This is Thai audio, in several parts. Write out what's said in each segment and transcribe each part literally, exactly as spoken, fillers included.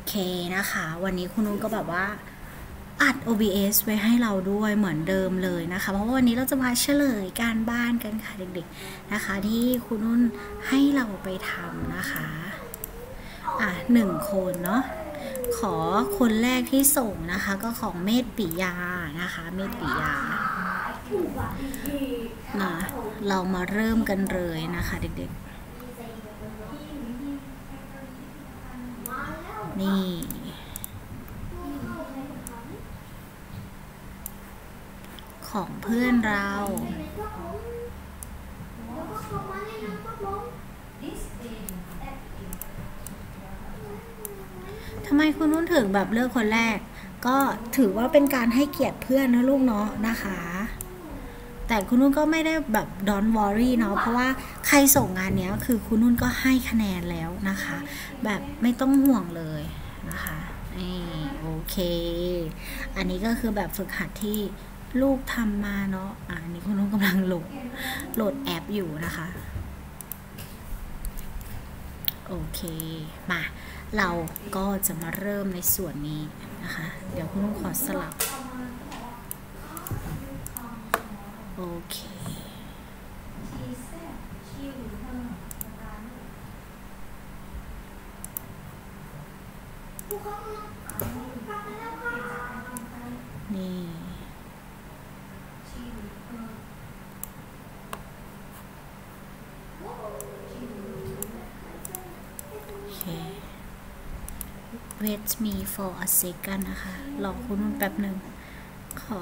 เคนะคะวันนี้คุณนุ่นก็แบบว่าอัด โอ บี เอส ไว้ให้เราด้วยเหมือนเดิมเลยนะคะเพราะว่าวันนี้เราจะมาเฉลยการบ้านกันค่ะเด็กๆนะคะที่คุณนุ่นให้เราไปทำนะคะอ่ะหนึ่งคนเนาะขอคนแรกที่ส่งนะคะก็ของเมธปิยานะคะเมธปิยามาเรามาเริ่มกันเลยนะคะเด็กๆนี่ของเพื่อนเราทำไมคุณนุ่นถึงแบบเลือกคนแรกก็ถือว่าเป็นการให้เกียรติเพื่อนนะลูกเนาะนะคะแต่คุณนุ่นก็ไม่ได้แบบ don't worry เนาะเพราะว่าใครส่งงานเนี้ยคือคุณนุ่นก็ให้คะแนนแล้วนะคะแบบไม่ต้องห่วงเลยนะคะนี่โอเคอันนี้ก็คือแบบฝึกหัดที่ลูกทำมาเนาะอ่านี่คุณนุ่นกำลังโหลดโหลดแอปอยู่นะคะโอเคมาเราก็จะมาเริ่มในส่วนนี้นะคะเดี๋ยวคุณนุ่นขอสลับโอเคนี่Wait me for a second นะคะรอคุณนุ่นแป๊บหนึ่งขอ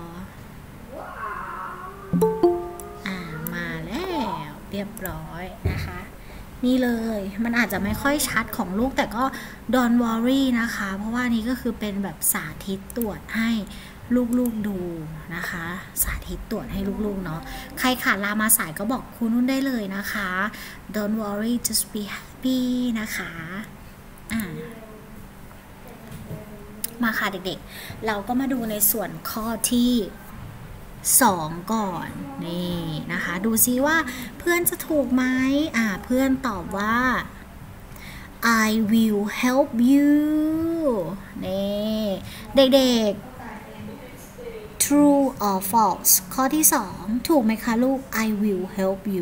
อ่ามาแล้วเรียบร้อยนะคะนี่เลยมันอาจจะไม่ค่อยชัดของลูกแต่ก็ don't worry นะคะเพราะว่านี้ก็คือเป็นแบบสาธิตตรวจให้ลูกๆดูนะคะสาธิตตรวจให้ลูกๆเนาะใครขาดลามาสายก็บอกคุณนุ่นได้เลยนะคะ don't worry just be happy นะคะอ่ามาค่ะเด็กๆเราก็มาดูในส่วนข้อที่สองก่อนนี่นะคะดูซิว่าเพื่อนจะถูกไหมอ่าเพื่อนตอบว่า I will help you นี่เด็กๆ true or false ข้อที่สองถูกไหมคะลูก I will help you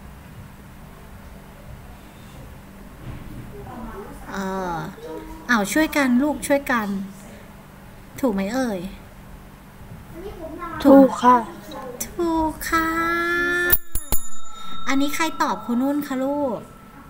เออเอาช่วยกันลูกช่วยกันถูกไหมเอ่ยถูกค่ะถูกค่ะอันนี้ใครตอบคุณนุ่นคะลูก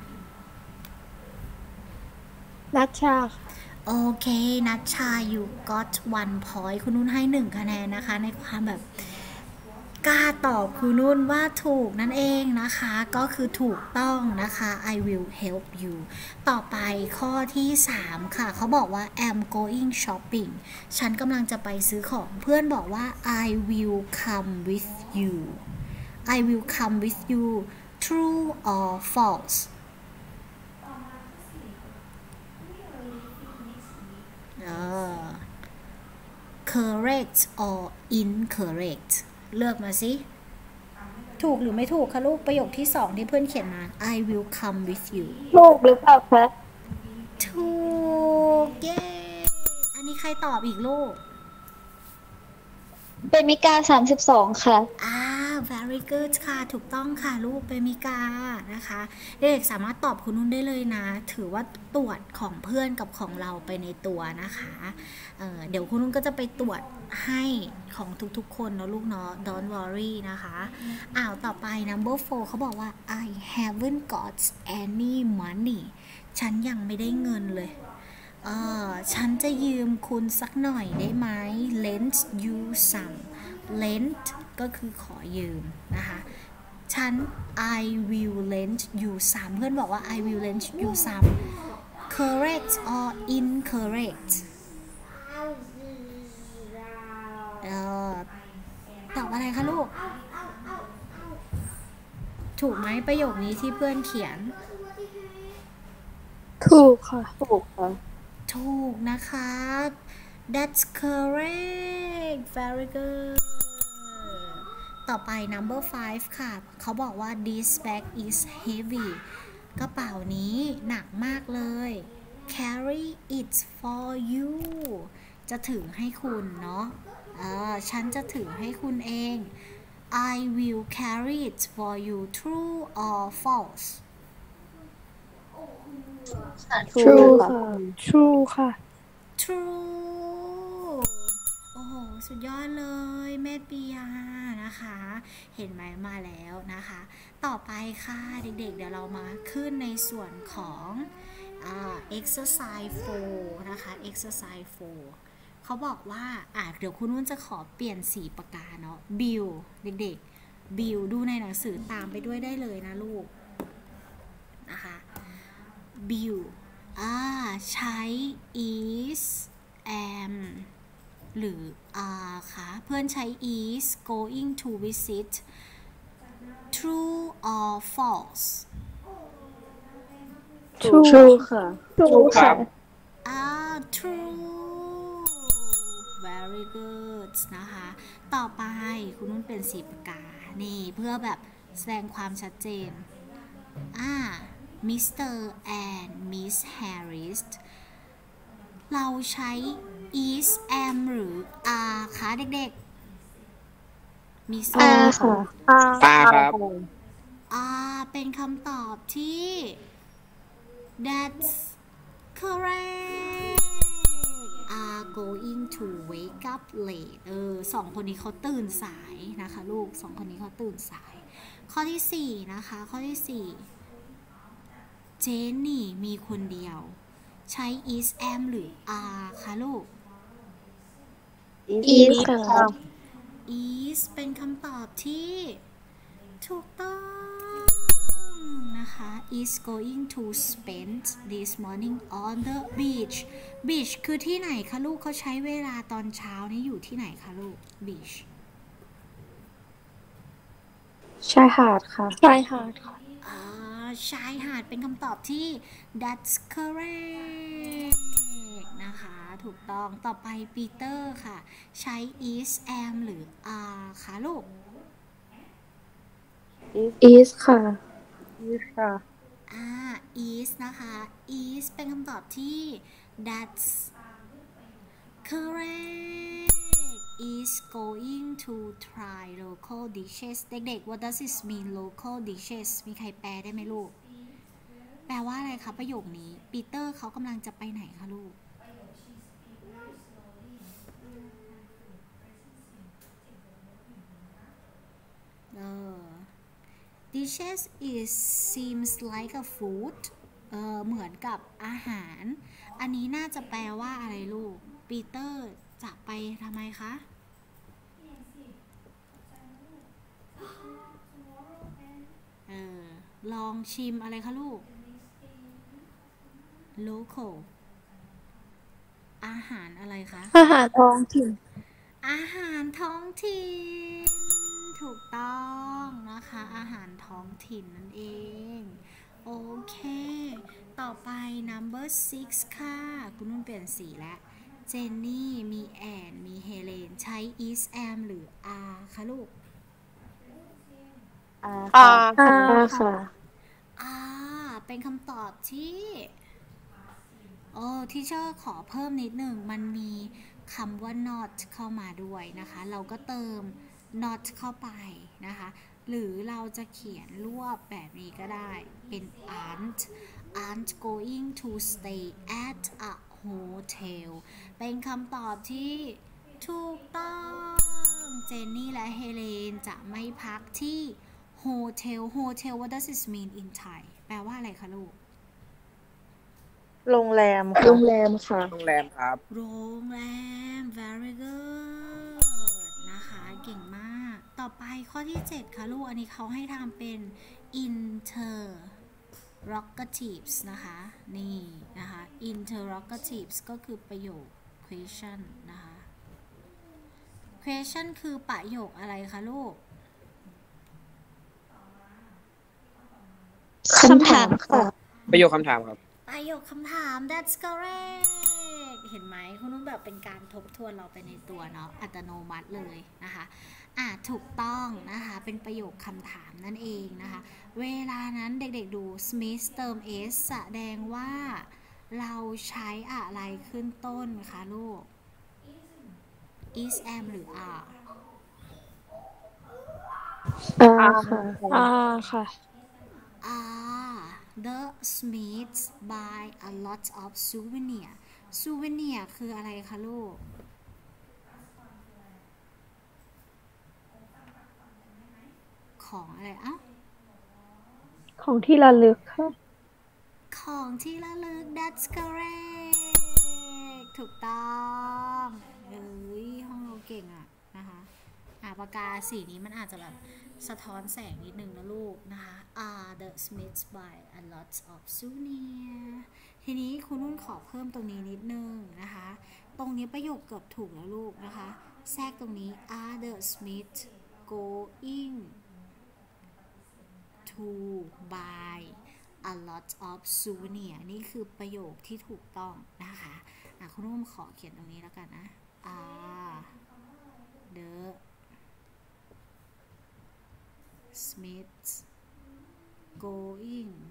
นัชชาโอเคนัชชา you got one point คุณนุ่นให้หนึ่งคะแนนนะคะในความแบบกล้าตอบคุณนุ่นว่าถูกนั่นเองนะคะก็คือถูกต้องนะคะ I will help you ต่อไปข้อที่สามค่ะเขาบอกว่า I'm going shopping ฉันกำลังจะไปซื้อของเพื่อนบอกว่า I will come with you I will come with you true or false เออ correct or incorrect เลือกมาสิถูกหรือไม่ถูกคะลูกประโยคที่สองที่เพื่อนเขียนมา I will come with you ถูกหรือเปล่าคะถูกเย้อันนี้ใครตอบอีกลูกเป็นมิกาสามสิบสองค่ะอ่า very good ค่ะถูกต้องค่ะลูกเป็นมิกานะคะเด็กสามารถตอบคุณนุ่นได้เลยนะถือว่าตรวจของเพื่อนกับของเราไปในตัวนะคะเอ่อเดี๋ยวคุณนุ่นก็จะไปตรวจให้ของทุกๆคนเนาะลูกเนาะ don't worry นะคะอ้าวต่อไป number four เขาบอกว่า I haven't got any money ฉันยังไม่ได้เงินเลยเออฉันจะยืมคุณสักหน่อยได้ไหม lend you some lend ก็คือขอยืมนะคะฉัน I will lend you some เพื่อนบอกว่า I will lend you some correct or incorrect เออตอบอะไรคะลูกถูกไหมประโยคนี้ที่เพื่อนเขียนถูกค่ะถูกค่ะถูกนะคะ that's correct very good ต่อไป number five ค่ะเขาบอกว่า this bag is heavy กระเป๋านี้หนักมากเลย carry it for you จะถือให้คุณเนาะเออฉันจะถือให้คุณเอง I will carry it for you true or false True ค่ะ True ค่ะ True โอ้โหสุดยอดเลยเมธปิยานะคะ เห็นไหมมาแล้วนะคะ ต่อไปค่ะเด็กๆเดี๋ยวเรามาขึ้นในส่วนของอ่า exercise โฟร์ นะคะ exercise โฟร์ เขาบอกว่าอ่ะเดี๋ยวคุณนุ่นจะขอเปลี่ยนสีปากกาเนาะ บิลเด็กๆ บิลดูในหนังสือตามไปด้วยได้เลยนะลูกนะคะ บิลอ่าใช้ is am หรือ are ค่ะเพื่อนใช้ is going to visit true or false True ค่ะ True ค่ะอ่า true very good นะคะ ต่อไปคุณนุ่นเป็นสีปากกา นี่เพื่อแบบแสดงความชัดเจน อ่า มิสเตอร์ and Miss Harris เราใช้ is am หรือ are คะเด็กๆ Miss R ค่ะปลาครับ are เป็นคำตอบที่ that's correct are going to wake up late เออสองคนนี้เขาตื่นสายนะคะลูกสองคนนี้เขาตื่นสาย ข้อที่สี่นะคะข้อที่สี่เจนนี่มีคนเดียวใช้ is am หรือ are คะลูก Is ค่ะ is เป็นคำตอบที่ถูกต้องนะคะ is going to spend this morning on the beach beach คือที่ไหนคะลูกเขาใช้เวลาตอนเช้านี้อยู่ที่ไหนคะลูก beach ชายหาดค่ะชายหาดค่ะอ่าชายหาดเป็นคำตอบที่ that's correct นะคะถูกต้องต่อไปปีเตอร์ค่ะใช้ is am หรือ are คะลูก Is ค่ะ Is ค่ะอ่า is นะคะ is เป็นคำตอบที่ that's correct is going to try local dishes เด็กๆ what does it mean local dishes มีใครแปลได้ไหมลูก แปลว่าอะไรคะประโยคนี้ปีเตอร์เขากำลังจะไปไหนคะลูกเออ dishes is seems like a food เออเหมือนกับอาหาร อันนี้น่าจะแปลว่าอะไรลูกปีเตอร์จะไปทำไมคะเออลองชิมอะไรคะลูก local อาหารอะไรคะอาหารท้องถิ่นอาหารท้องถิ่นถูกต้องนะคะอาหารท้องถิ่นนั่นเองโอเคต่อไป number six ค่ะคุณนุ่นเปลี่ยนสีแล้วเจนนี่มีแอนมีเฮเลนใช้ is am หรือ are คะลูก R ค่ะ R ค่ะ are เป็นคำตอบที่โอ้ที่เชอร์ขอเพิ่มนิดหนึ่งมันมีคำว่า not เข้ามาด้วยนะคะเราก็เติม not เข้าไปนะคะหรือเราจะเขียนรวบแบบนี้ก็ได้เป็น aren't aren't going to stay at a hotel เป็นคำตอบที่ถูกต้องเจนนี่และเฮเลนจะไม่พักที่ hotel hotel what does it mean in Thai แปลว่าอะไรคะลูกโรงแรมค่ะโรงแรมค่ะโรงแรมครับโรงแรม very good นะคะเก่งมากต่อไปข้อที่เจ็ดค่ะลูกอันนี้เขาให้ทำเป็น interrogatives นะคะนี่นะคะ interrogatives ก็คือประโยค question นะคะ question คือประโยคอะไรคะลูกคำถามค่ะประโยคคำถามครับประโยคคำถาม that's correct เห็นไหมคุณนุ่นแบบเป็นการทบทวนเราไปในตัวเนาะอัตโนมัติเลยนะคะอ่ะถูกต้องนะคะเป็นประโยคคำถามนั่นเองนะคะเวลานั้นเด็กๆดู Smith เติม s แสดงว่าเราใช้อะไรขึ้นต้นคะลูก is am หรือ are อ่าค่ะอ่าค่ะ are the Smiths buy a lot of souvenir souvenir คืออะไรคะลูกของอะไรอ่ะของที่ระลึกค่ะของที่ระลึก that's correct ถูกต้องเอ้ยห้องเราเก่งอะนะคะอ่ะปากกาสีนี้มันอาจจะแบบสะท้อนแสงนิดนึงนะลูกนะคะ are the Smiths buy a lot of souvenir ทีนี้คุณนุ่นขอเพิ่มตรงนี้นิดนึงนะคะตรงนี้ประโยคเกือบถูกแล้วลูกนะคะแทรกตรงนี้ are the Smiths going to buy a lot of souvenir นี่คือประโยคที่ถูกต้องนะคะอ่ะคุณนุ่มขอเขียนตรงนี้แล้วกันนะ are the Smiths going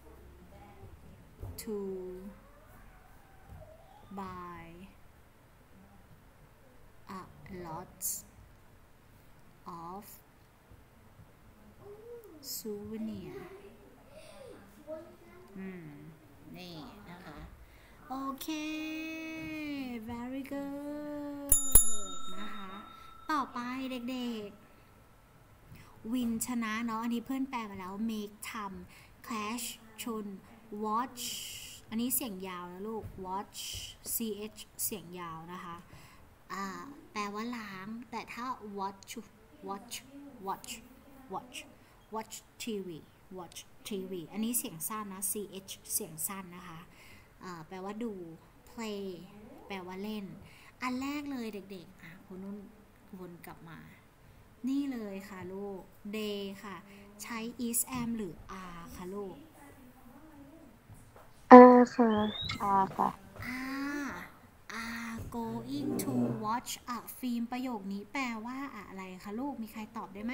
to buy a lot of souvenir อืมนี่นะคะโอเค very good นะคะต่อไปเด็กๆวินชนะเนาะอันนี้เพื่อนแปลมาแล้ว make ทำ clash ชน watch อันนี้เสียงยาวนะลูก watch ch เสียงยาวนะคะอ่าแปลว่าล้างแต่ถ้า watch watch watch watch watch ที วี watch ที วี อันนี้เสียงสั้นนะ ch เสียงสั้นนะคะอ่าแปลว่าดู play แปลว่าเล่นอันแรกเลยเด็กๆอ่ะคุณนุ่นวนกลับมานี่เลยค่ะลูก day ค่ะใช้ is am หรือ are ค่ะลูก are ค่ะ are ค่ะ are are going to watch a film ประโยคนี้แปลว่าอะไรคะลูกมีใครตอบได้ไหม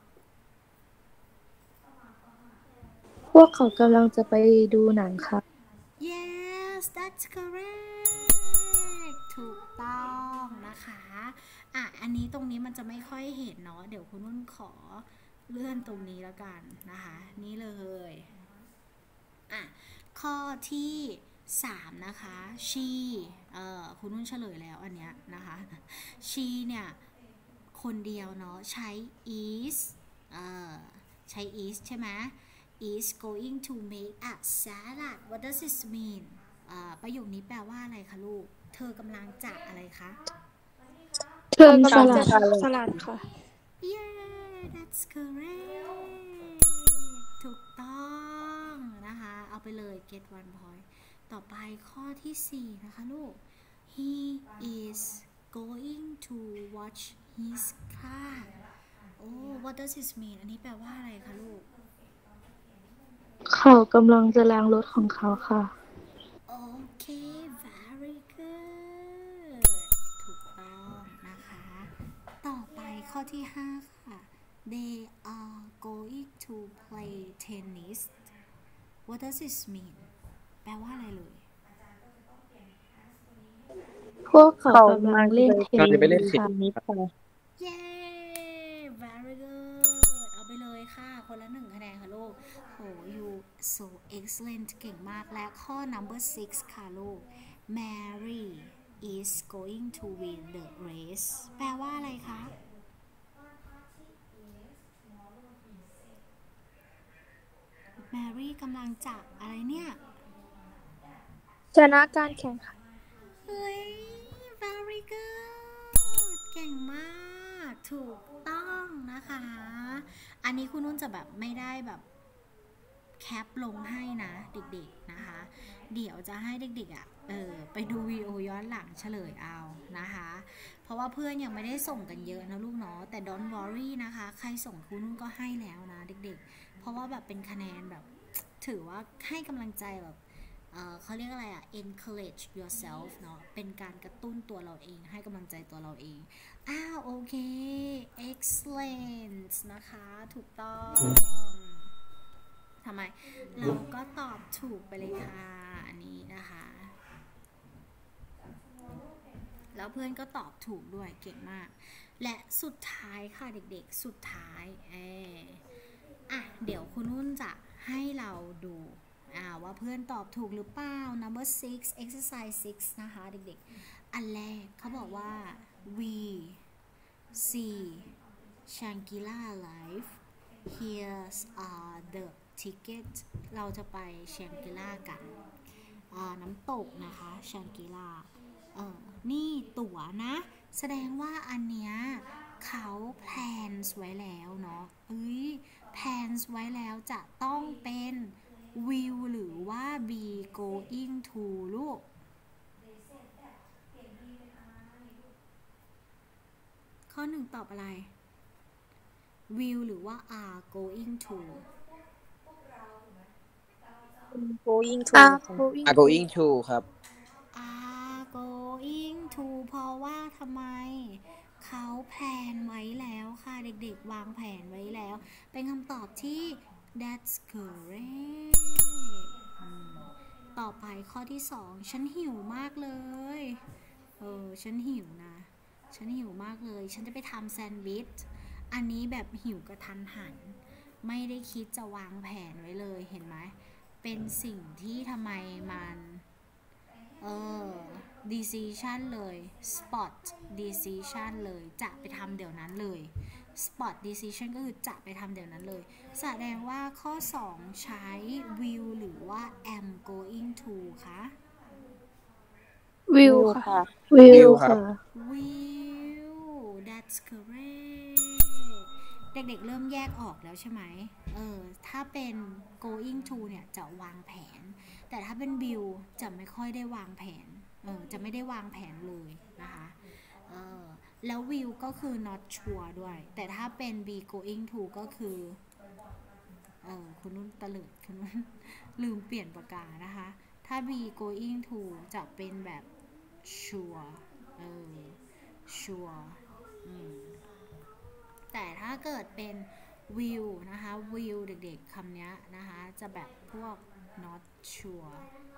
พวกเขากำลังจะไปดูหนังค่ะ yes that's correct ถูกต้องนะคะอ่ะอันนี้ตรงนี้มันจะไม่ค่อยเห็นเนาะเดี๋ยวคุณนุ่นขอเลื่อนตรงนี้แล้วกันนะคะนี่เลยอ่ะข้อที่สามนะคะ she เอ่อคุณนุ่นเฉลยแล้วอันเนี้ยนะคะ she เนี่ยคนเดียวเนาะใช้ is เอ่อใช้ is ใช่ไหมis going to make a salad what does this mean ประโยคนี้แปลว่าอะไรคะลูกเธอกำลังจะอะไรคะเธอกำลังจะทำสลัดค่ะ yeah that's correct ถูกต้องนะคะเอาไปเลย get one point ต่อไปข้อที่สี่นะคะลูก he is going to watch his car oh what does this mean อันนี้แปลว่าอะไรคะลูกเขากำลังจะล้างรถของเขาค่ะโอเค very good ถูกต้องนะคะต่อไปข้อที่ห้าค่ะ they are going to play tennis what does this mean แปลว่าอะไรเลยพวกเขากำลังเล่นเทนนิสค่ะเย้ very good เอาไปเลยค่ะคนละหนึ่งคะแนนค่ะลูกโห you so excellent เก่งมากและข้อ number six ค่ะลูก Mary is going to win the race แปลว่าอะไรคะ Mary กำลังจะอะไรเนี่ยชนะการแข่งขันเฮ้ย very good เก่งมากถูกต้องนะคะอันนี้คุณนุ่นจะแบบไม่ได้แบบแคปลงให้นะเด็กๆนะคะเดี๋ยวจะให้เด็กๆอ่ะเออไปดูวิดีโอย้อนหลังเฉลยเอานะคะเพราะว่าเพื่อนยังไม่ได้ส่งกันเยอะนะลูกเนาะแต่ don't worry นะคะใครส่งคุณนุ่นก็ให้แล้วนะเด็กๆเพราะว่าแบบเป็นคะแนนแบบถือว่าให้กำลังใจแบบเอ่อเขาเรียกอะไรอะ encourage yourself เนาะเป็นการกระตุ้นตัวเราเองให้กำลังใจตัวเราเองอ้าวโอเค excellent นะคะถูกต้องทำไมเราก็ตอบถูกไปเลยค่ะอันนี้นะคะแล้วเพื่อนก็ตอบถูกด้วยเก่งมากและสุดท้ายค่ะเด็กๆสุดท้ายเอออ่ะเดี๋ยวคุณนุ่นจะให้เราดูอ่าว่าเพื่อนตอบถูกหรือเปล่า number six exercise six นะคะเด็กๆอันแรกเขาบอกว่า we see Shangri-La Live here's are the ticket เราจะไป Shangri-La กันน้ำตกนะคะแชงกิล่าเออนี่ตั๋วนะแสดงว่าอันเนี้ยเขาแพลนไว้แล้วเนาะเอ้ยแพลนไว้แล้วจะต้องเป็น will หรือว่า be going to ลูกข้อหนึ่งตอบอะไร will หรือว่า are going to going to are going to ครับ are going to เพราะว่าทำไมเขาแพลนไว้แล้วค่ะเด็กๆวางแผนไว้แล้วเป็นคำตอบที่ that's correct ต่อไปข้อที่สองฉันหิวมากเลยเออฉันหิวนะฉันหิวมากเลยฉันจะไปทำแซนด์วิชอันนี้แบบหิวกระทันหันไม่ได้คิดจะวางแผนไว้เลยเห็นไหมเป็นสิ่งที่ทำไมมันเออ decision เลย spot decision เลยจะไปทำเดี๋ยวนั้นเลย spot decision ก็คือจะไปทำเดี๋ยวนั้นเลยแสดงว่าข้อสองใช้ will หรือว่า am going to คะ will ค่ะ will ค่ะ will that's correct เด็กๆเริ่มแยกออกแล้วใช่ไหมเออถ้าเป็น going to เนี่ยจะวางแผนแต่ถ้าเป็น will จะไม่ค่อยได้วางแผนเออจะไม่ได้วางแผนเลยนะคะเออแล้ว will ก็คือ not sure ด้วยแต่ถ้าเป็น be going to ก็คือเออคุณนุ่นตะเลิดคุณนุ่นลืมเปลี่ยนปากกานะคะถ้า be going to จะเป็นแบบ sure เออ sure อืมแต่ถ้าเกิดเป็น will นะคะ will เด็กๆคำนี้นะคะจะแบบพวก not sure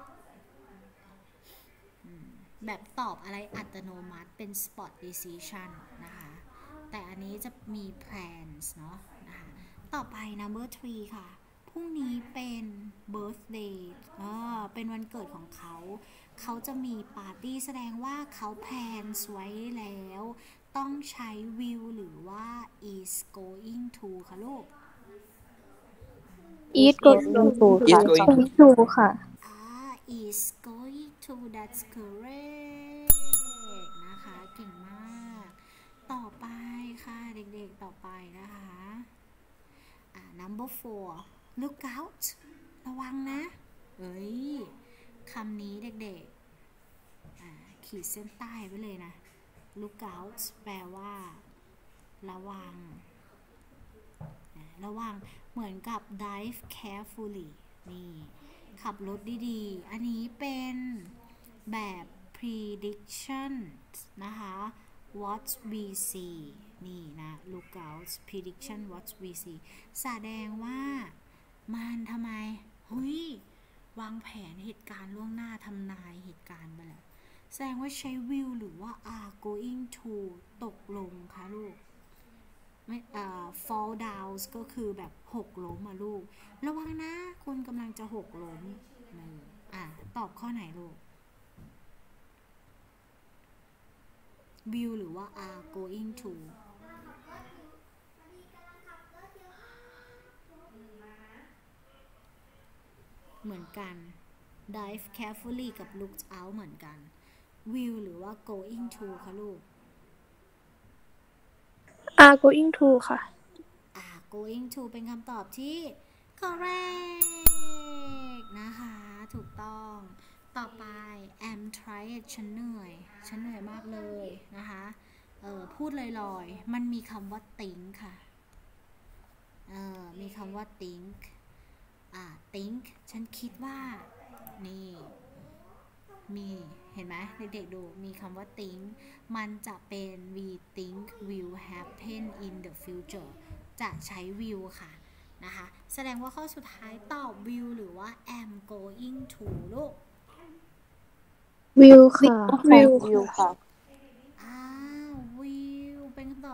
แบบตอบอะไรอัตโนมัติเป็น spot decision นะคะแต่อันนี้จะมี plans เนาะนะคะต่อไป number three ค่ะพรุ่งนี้เป็น birthday อ่าเป็นวันเกิดของเขาเขาจะมีปาร์ตี้แสดงว่าเขาแพลนไว้แล้วต้องใช้ will หรือว่า is going to ค่ะลูก is going to is going to ค่ะ ah is going to that's correct นะคะเก่งมากต่อไปค่ะเด็กๆต่อไปนะคะอ่า number four look out ระวังนะเอ้ยคำนี้เด็กๆอ่าขีดเส้นใต้ไว้เลยนะlook out แปลว่าระวังระวังเหมือนกับ drive carefully นี่ขับรถดีๆอันนี้เป็นแบบ prediction นะคะ what we see นี่นะ look out prediction what we see แสดงว่ามันทำไมเฮ้ยวางแผนเหตุการณ์ล่วงหน้าทำนายเหตุการณ์ไปแล้วแสดงว่าใช้ will หรือว่า are going to ตกลงค่ะลูกไม่อ่า fall down ก็คือแบบหกล้มอ่ะลูกระวังนะคุณกำลังจะหกล้มอ่ะตอบข้อไหนลูก will หรือว่า are going to เหมือนกัน dive carefully กับ look out เหมือนกัน will หรือว่า going to คะลูก are going to ค่ะ are going to เป็นคำตอบที่ correct นะคะถูกต้องต่อไป am tired ฉันเหนื่อยฉันเหนื่อยมากเลยนะคะเออพูดลอยๆมันมีคำว่า think ค่ะเออมีคำว่า think อ่า think ฉันคิดว่านี่มีเห็นไหมเด็กๆดูมีคำว่า think มันจะเป็น we think will happen in the future จะใช้ will ค่ะนะคะแสดงว่าข้อสุดท้ายตอบ will หรือว่า am going to ลูก will ค่ะ will ค่ะ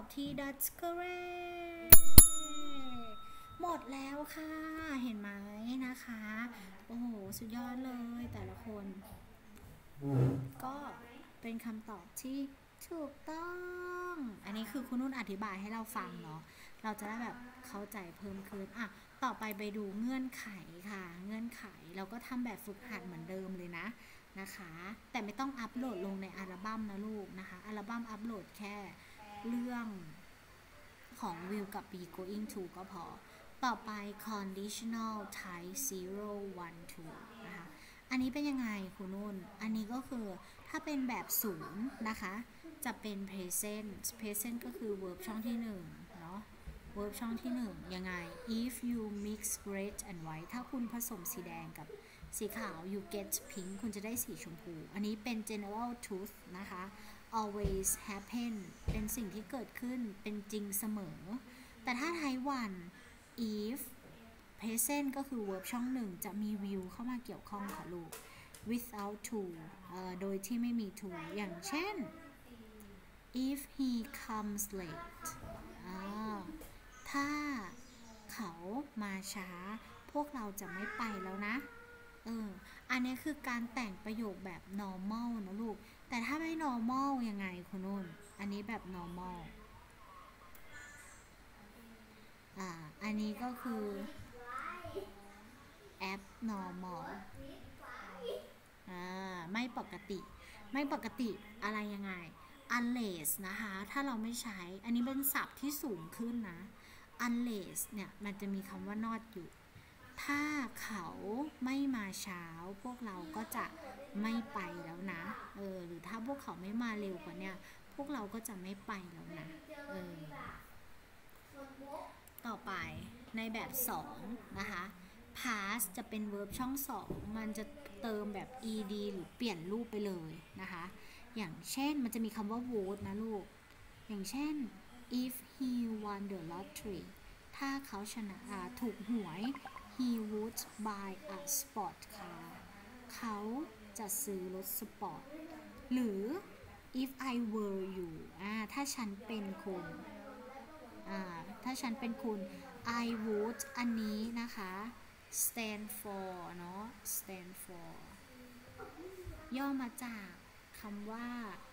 อบที่ that's correct หมดแล้วค่ะ เห็นไหมนะคะ โอ้โห สุดยอดเลยแต่ละคน ก็เป็นคำตอบที่ถูกต้อง อันนี้คือคุณนุ่นอธิบายให้เราฟังเนาะ เราจะได้แบบเข้าใจเพิ่มขึ้นอ่ะต่อไปไปดูเงื่อนไขค่ะ เงื่อนไขเราก็ทำแบบฝึกหัดเหมือนเดิมเลยนะนะคะ แต่ไม่ต้องอัปโหลดลงในอัลบั้มนะลูกนะคะ อัลบั้มอัปโหลดแค่เรื่องของ will กับ be going to ก็พอ ต่อไป conditional type zero one two นะคะ อันนี้เป็นยังไงคุณนุ่น อันนี้ก็คือถ้าเป็นแบบศูนย์นะคะจะเป็น present present ก็คือ verb ช่องที่หนึ่งเนาะ verb ช่องที่หนึ่งยังไง if you mix red and white ถ้าคุณผสมสีแดงกับสีขาว you get pink คุณจะได้สีชมพู อันนี้เป็น general truth นะคะ always happen เป็นสิ่งที่เกิดขึ้นเป็นจริงเสมอ แต่ถ้า type one if present ก็คือ verb ช่องหนึ่งจะมี will เข้ามาเกี่ยวข้องค่ะลูก without to เอ่อโดยที่ไม่มี to อย่างเช่น if he comes late อ่าถ้าเขามาช้าพวกเราจะไม่ไปแล้วนะเอออันนี้คือการแต่งประโยคแบบ normal นะลูกแต่ถ้าไม่ normal ยังไงคุณนุ่นอันนี้แบบ normal อ่าอันนี้ก็คือ abnormal อ่าไม่ปกติไม่ปกติอะไรยังไง unless นะคะถ้าเราไม่ใช้อันนี้เป็นศัพท์ที่สูงขึ้นนะ unless เนี่ยมันจะมีคำว่า not อยู่ถ้าเขาไม่มาเช้าพวกเราก็จะไม่ไปแล้วนะเออหรือถ้าพวกเขาไม่มาเร็วกว่านี้พวกเราก็จะไม่ไปแล้วนะเออต่อไปในแบบสองนะคะ past จะเป็น verb ช่องสองมันจะเติมแบบ ed หรือเปลี่ยนรูปไปเลยนะคะอย่างเช่นมันจะมีคำว่า vote นะลูกอย่างเช่น if he won the lottery ถ้าเขาชนะถูกหวย he would buy a sport car เขาจะซื้อรถสปอร์ตหรือ if I were you อ่าถ้าฉันเป็นคุณอ่าถ้าฉันเป็นคุณ I would อันนี้นะคะ stand for เนาะ stand for ย่อมาจากคำว่า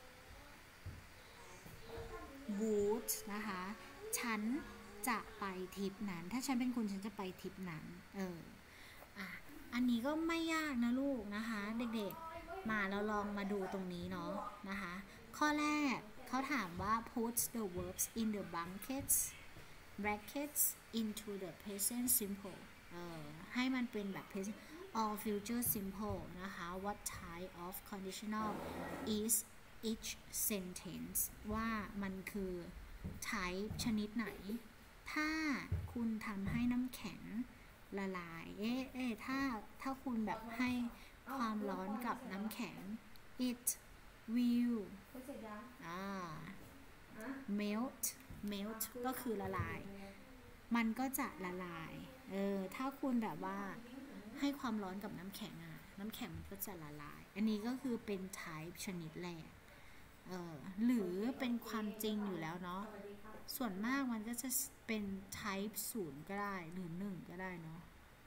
would นะคะฉันจะไปทริปนั้นถ้าฉันเป็นคุณฉันจะไปทริปนั้นเอออ่ะอันนี้ก็ไม่ยากนะลูกนะคะเด็กๆมาเราลองมาดูตรงนี้เนาะนะคะข้อแรกเขาถามว่า put the verbs in the brackets brackets into the present simple เออให้มันเป็นแบบ present or future simple นะคะ what type of conditional is each sentence ว่ามันคือ type ชนิดไหนถ้าคุณทำให้น้ำแข็งละลายเอ๊ะเอ๊ะถ้าถ้าคุณแบบให้ความร้อนกับน้ำแข็ง it will อ่า melt melt ก็คือละลายมันก็จะละลายเออถ้าคุณแบบว่าให้ความร้อนกับน้ำแข็งอะน้ำแข็งมันก็จะละลายอันนี้ก็คือเป็น type ชนิดแรกเออหรือเป็นความจริงอยู่แล้วเนาะส่วนมากมันก็จะเป็น type ศูนย์ก็ได้หรือหนึ่งก็ได้เนาะ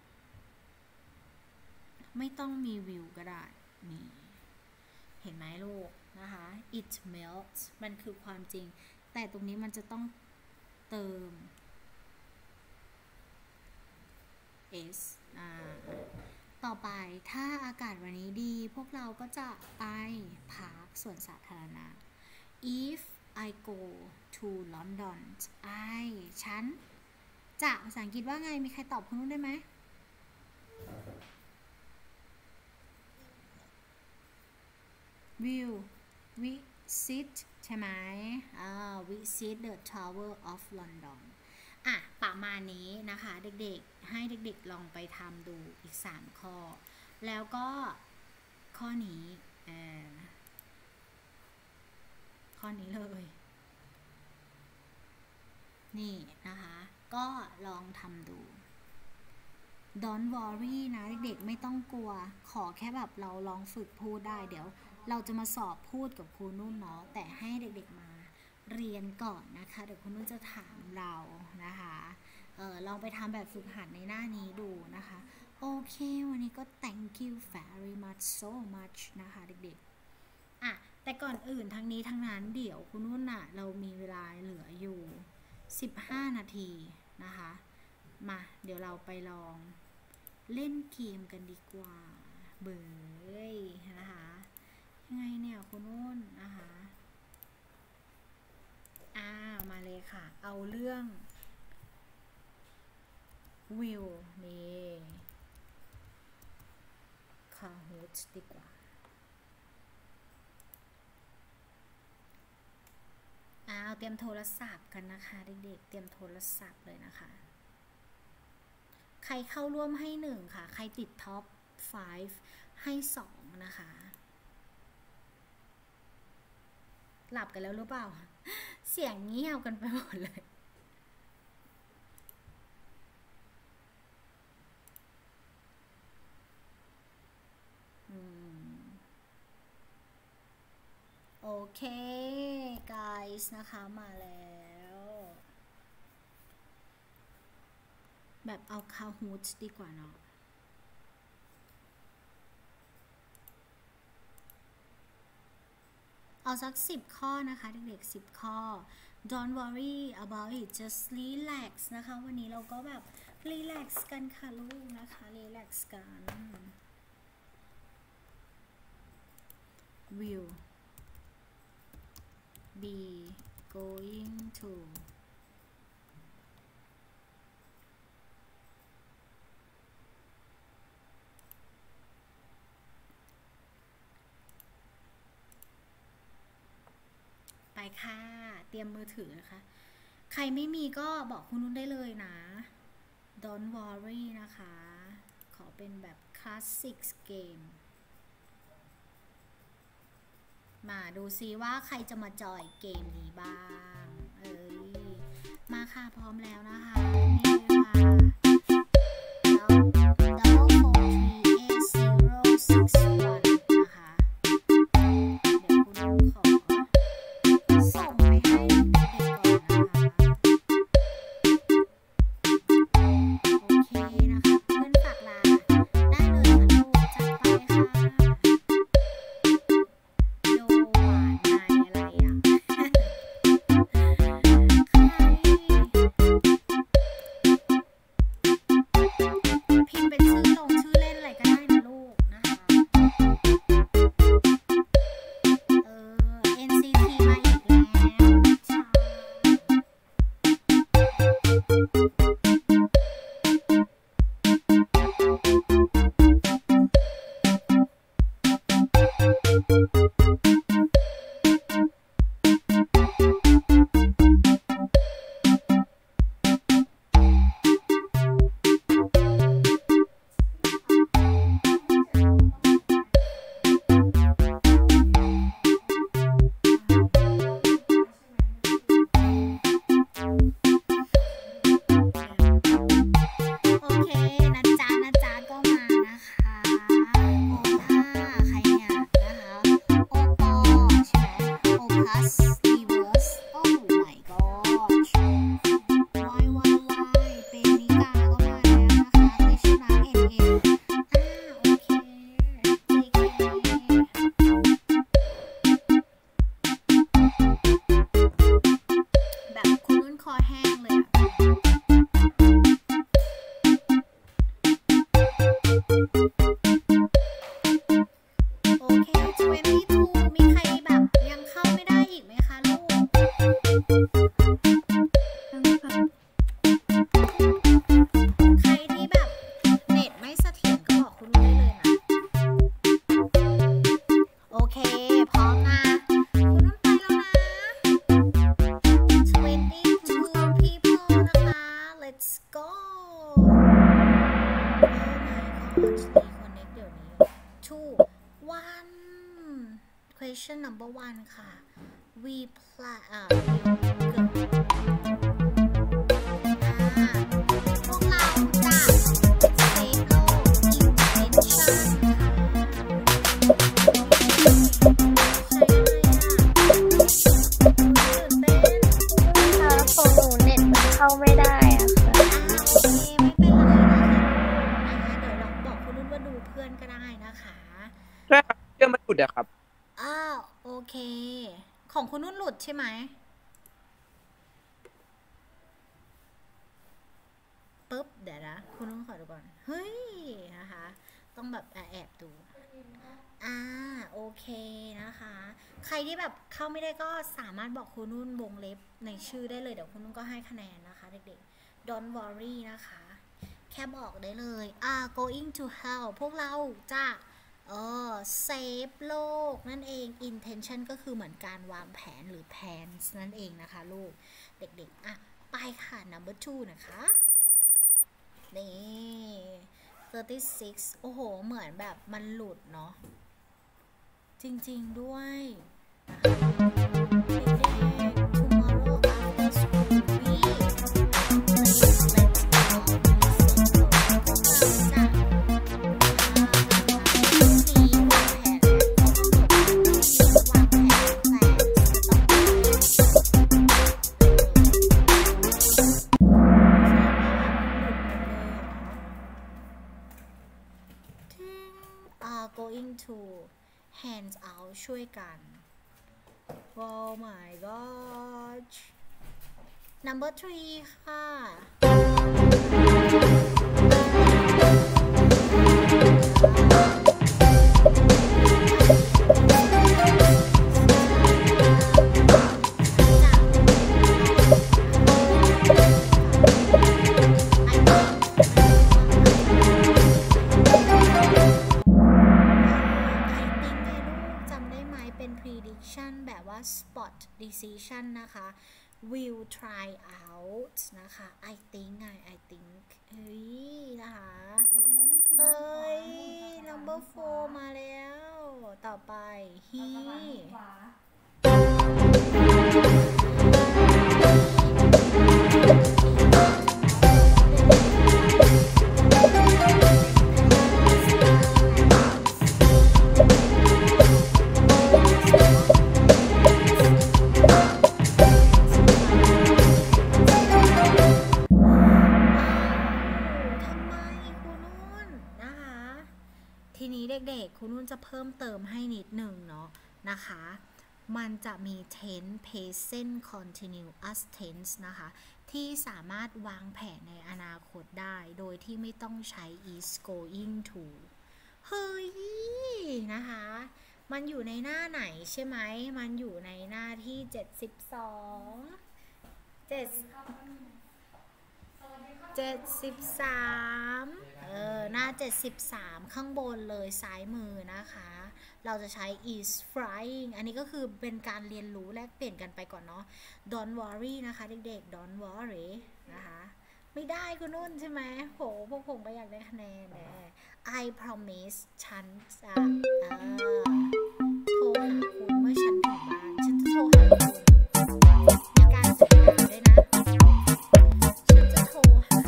ไม่ต้องมี will ก็ได้นี่เห็นไหมลูกนะคะ it melts มันคือความจริงแต่ตรงนี้มันจะต้องเติม s อ่าต่อไปถ้าอากาศวันนี้ดีพวกเราก็จะไปพาร์คสวนสาธารณะ if I go to London I ฉันจะภาษาอังกฤษว่าไงมีใครตอบคุณนุ่นได้ไหม will visit ใช่ไหมอ่า visit the Tower of London อ่ะประมาณนี้นะคะเด็กๆให้เด็กๆลองไปทำดูอีกสามข้อแล้วก็ข้อนี้เอ่อข้อนี้เลยนี่นะคะก็ลองทำดู don't worry นะเด็กๆไม่ต้องกลัวขอแค่แบบเราลองฝึกพูดได้เดี๋ยวเราจะมาสอบพูดกับครูนุ่นเนาะแต่ให้เด็กๆมาเรียนก่อนนะคะเดี๋ยวคุณนุ่นจะถามเรานะคะเออลองไปทำแบบฝึกหัดในหน้านี้ดูนะคะโอเควันนี้ก็ thank you very much so much นะคะเด็กๆอ่ะแต่ก่อนอื่นทั้งนี้ทั้งนั้นเดี๋ยวคุณนุ่นน่ะเรามีเวลาเหลืออยู่สิบห้านาทีนะคะมาเดี๋ยวเราไปลองเล่นเกมกันดีกว่าเบยนะคะยังไงเนี่ยคุณนุ่นนะคะอ่ามาเลยค่ะเอาเรื่องวิวนี่คาฮูดดีกว่าอ้าวเตรียมโทรศัพท์กันนะคะเด็กๆเตรียมโทรศัพท์เลยนะคะใครเข้าร่วมให้หนึ่งค่ะใครติดท็อปห้าให้สองนะคะหลับกันแล้วหรือเปล่าเสียงเงียบกันไปหมดเลยโอเค guys นะคะมาแล้วแบบเอาคาฮูดดีกว่าเนาะเอาสักสิบข้อนะคะเด็กๆสิบข้อ don't worry about it just relax นะคะวันนี้เราก็แบบ relax กันค่ะลูกนะคะ relax กัน will be going toไปค่ะเตรียมมือถือนะคะใครไม่มีก็บอกคุณนุ่นได้เลยนะ don't worry นะคะขอเป็นแบบ classic game มาดูซิว่าใครจะมาจอยเกมนี้บ้างเอ้ยมาค่ะพร้อมแล้วนะคะนี่เลยค่ะ double four three eight zero six one นะคะเดี๋ยวคุณนุ่นขอส่งไปให้เด็กๆก่อนนะคะโอเคนะคะเพื่อนฝากลาได้เลยค่ะลูกจัดไปค่ะโดหวานนายอะไรอ่ะใครพิมพ์เป็นชื่อลงชื่อเล่นอะไรก็ได้นะลูกนะคะเออ เอ็น ซี ที มาอีกแล้วจ้าโอเคนะจ๊ะนะจ๊ะก็มานะคะโอท่าใครเนี่ยนะคะโอปอใช่ไหมโอพัสรีเวิร์สโอ้ my god วายวายไลเปนิกาก็มาแล้วนะคะเคยชนะเอ็นเอ็มอ่าโอเคเจเคแบบคุณนุ่นคอแห้งเลยอะโอเคยี่สิบสองมีใครแบบยังเข้าไม่ได้อีกไหมคะลูกใครที่แบบเน็ตไม่เสถียรก็บอกคุณนุ่นได้เลยนะโอเคพร้อมนะคุณนุ่นไปแล้วนะยี่สิบสอง people นะคะ let's go oh my god รีคอนเนคเดี๋ยวนี้ two one question number one ค่ะ we play อ่า อ่าพวกเราจะเซฟโลก intention ค่ะใช่อะไรอ่ะตื่นเต้นเคของคุณนุ่นหลุดใช่ไหมปุ๊บเดี๋ยวนะคุณนุ่นขอดูก่อนเฮ้ยนะคะต้องแบบแอบดูอ่าโอเคนะคะใครที่แบบเข้าไม่ได้ก็สามารถบอกคุณนุ่นวงเล็บในชื่อได้เลยเดี๋ยวคุณนุ่นก็ให้คะแนนนะคะเด็กๆ don't worry นะคะแค่บอกได้เลย are going to help พวกเราจะเออ save โลกนั่นเอง intention ก็คือเหมือนการวางแผนหรือ plans นั่นเองนะคะลูกเด็กๆอ่ะไปค่ะ number two นะคะนี่36โอ้โหเหมือนแบบมันหลุดเนาะจริงๆด้วยนะคะเด็กๆ tomorrow after school we going to hands out ช่วยกัน oh my gosh number three ค่ะแบบว่า spot decision นะคะ will try out นะคะ I think I I think เฮ้ยนะคะเฮ้ย number four มาแล้วต่อไป he ทีนี้เด็กๆคุณนุ่นจะเพิ่มเติมให้นิดหนึ่งเนาะนะคะมันจะมี tense present continuous tense นะคะที่สามารถวางแผนในอนาคตได้โดยที่ไม่ต้องใช้ is going to เฮ้ยนะคะมันอยู่ในหน้าไหนใช่ไหมมันอยู่ในหน้าที่เจ็ดสิบสองเจ็ดเจ็ดสิบสามเออหน้าเจ็ดสิบสามข้างบนเลยซ้ายมือนะคะเราจะใช้ is flying อันนี้ก็คือเป็นการเรียนรู้แลกเปลี่ยนกันไปก่อนเนาะ don't worry นะคะเด็กๆ don't worry นะคะไม่ได้คุณนุ่นใช่ไหมโหพวกผมก็อยากได้คะแนนแน่ I promise ฉันจะเออโทรหาคุณเมื่อฉันถึงบ้านฉันจะโทรหาคุณมีการสัญญาด้วยนะฉันจะโทรหา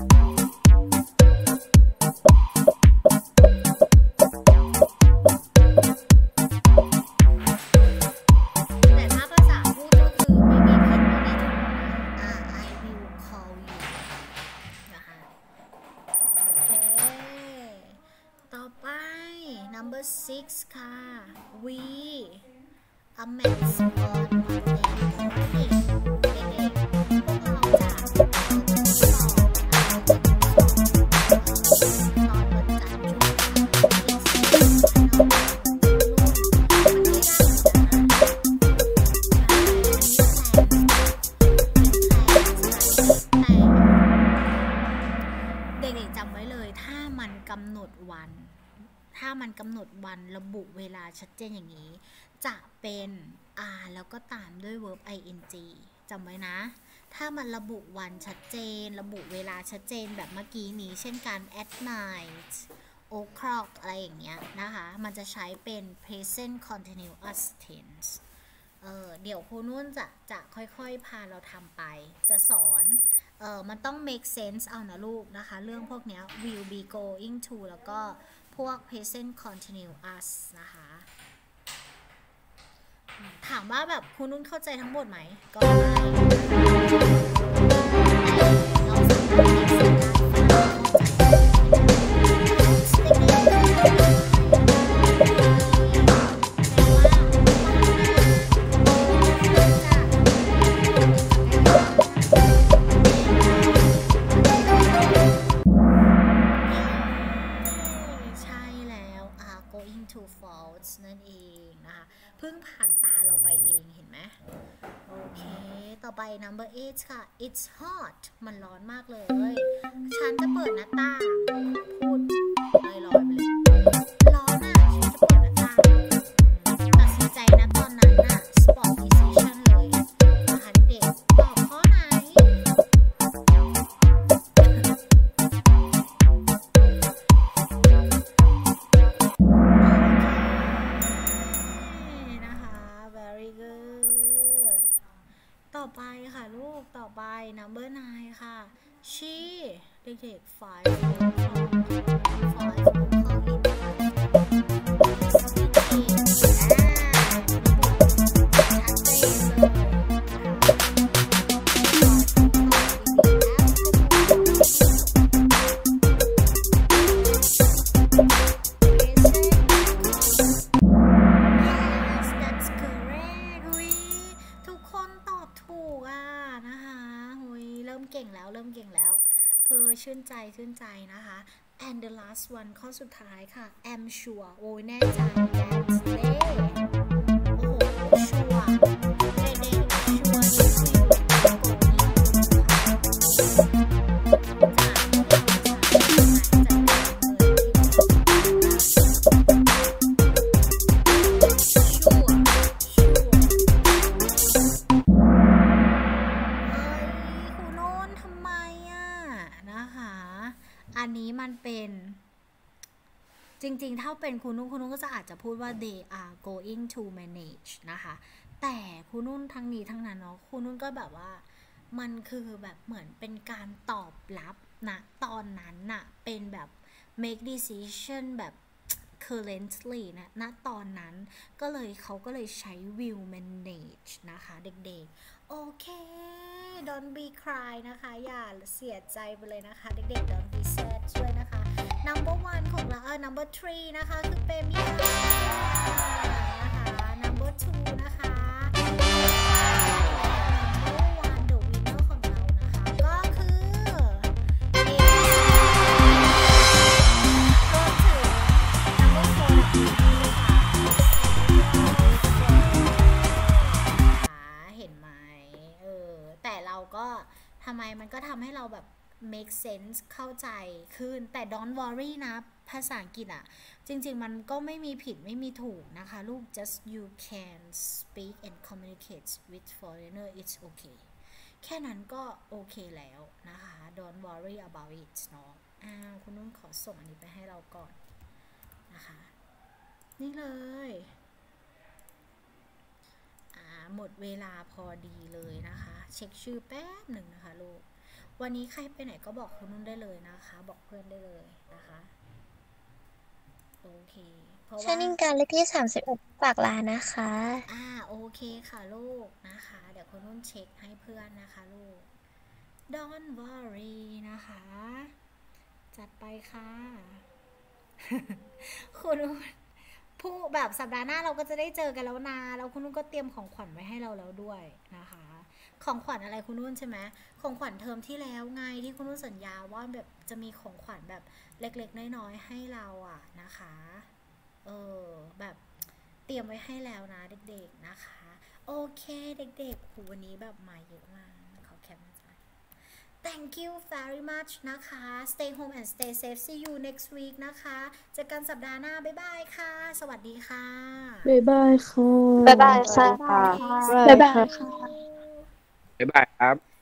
แต่ถ้าภาษาพูดก็คือไม่มีผิดไม่มีถูกอ่า I will call you นะคะโอเคต่อไป number six ค่ะ we a match on Monday morning เด็กๆพวกเราจะทดสอบตอนวันจันทร์ช่วงเด็กๆจำไว้เลยถ้ามันกำหนดวันถ้ามันกำหนดวันระบุเวลาชัดเจนอย่างนี้จะเป็น are แล้วก็ตามด้วย verb ing จำไว้นะถ้ามันระบุวันชัดเจนระบุเวลาชัดเจนแบบเมื่อกี้นี้เช่นการ at night o'clock อะไรอย่างเงี้ยนะคะมันจะใช้เป็น present continuous tense เออเดี๋ยวครูนุ่นจะจะค่อยๆพาเราทำไปจะสอนเออมันต้อง make sense เอานะลูกนะคะเรื่องพวกเนี้ย will be going to แล้วก็พวก present continuous นะคะถามว่าแบบคุณนุ่นเข้าใจทั้งหมดไหมก็ไม่เราสามารถ make sense ได้ไหมโอเคต่อไป number eight ค่ะ it's hot มันร้อนมากเลยฉันจะเปิดหน้าต่างพูดลอยๆไปเลยร้อนอ่ะฉันจะเปิดหน้าต่างตัดสินใจนะตอนนั้นน่ะ spot decision เลยนะคะเด็กตอบข้อไหนต่อไปค่ะลูกต่อไป number nine ค่ะ she เด็กๆ five five ชื่นใจชื่นใจนะคะ and the last one ข้อสุดท้ายค่ะ I'm sure โอ้ยแน่ใจ that's day โอ้โห sure เด็กๆ sure นี่คืออันนี้มันเป็นจริงๆถ้าเป็นคุณนุ่นคุณนุ่นก็จะอาจจะพูดว่า they are going to manage นะคะแต่คุณนุ่นทั้งนี้ทั้งนั้นเนาะคุณนุ่นก็แบบว่ามันคือแบบเหมือนเป็นการตอบรับนะตอนนั้นน่ะเป็นแบบ make decision แบบ currently นะณตอนนั้นก็เลยเขาก็เลยใช้ will manage นะคะเด็กๆโอเค don't be cry นะคะอย่าเสียใจไปเลยนะคะเด็กๆ don't be sad ช่วยนะคะ number one ของเราเออ number three นะคะคือเปมิยานะคะ number two นะคะ number one the winner ของเรานะคะก็คือเอรวมถึง number four เห็นไหมเออแต่เราก็ทำไมมันก็ทำให้เราแบบ make sense เข้าใจขึ้นแต่ don't worry นะภาษาอังกฤษอ่ะจริงๆมันก็ไม่มีผิดไม่มีถูกนะคะลูก just you can speak and communicate with foreigner it's okay แค่นั้นก็โอเคแล้วนะคะ don't worry about it เนาะอ่าคุณนุ่นขอส่งอันนี้ไปให้เราก่อนนะคะนี่เลยหมดเวลาพอดีเลยนะคะเช็คชื่อแป๊บหนึ่งนะคะลูกวันนี้ใครไปไหนก็บอกคุณนุ่นได้เลยนะคะบอกเพื่อนได้เลยนะคะโอเคเพราะว่าชนิงการเลขที่สามสิบเอ็ดฝากร้านนะคะอ่าโอเคค่ะลูกนะคะเดี๋ยวคุณนุ่นเช็คให้เพื่อนนะคะลูก don't worry นะคะจัดไปค่ะ คุณนุ่นผู้แบบสัปดาห์หน้าเราก็จะได้เจอกันแล้วนะแล้วคุณนุ่นก็เตรียมของขวัญไว้ให้เราแล้วด้วยนะคะของขวัญอะไรคุณนุ่นใช่ไหมของขวัญเทอมที่แล้วไงที่คุณนุ่นสัญญาว่าแบบจะมีของขวัญแบบเล็กๆน้อยๆให้เราอ่ะนะคะเออแบบเตรียมไว้ให้แล้วนะเด็กๆนะคะโอเคเด็กๆหูวันนี้แบบมาเยอะมากขอแคปมาThank you very much นะคะ Stay home and stay safe See you next week นะคะเจอกันสัปดาห์หน้าบ๊ายบายค่ะสวัสดีค่ะบ๊ายบายค่ะบ๊ายบายค่ะบ๊ายบายค่ะบ๊ายบายครับ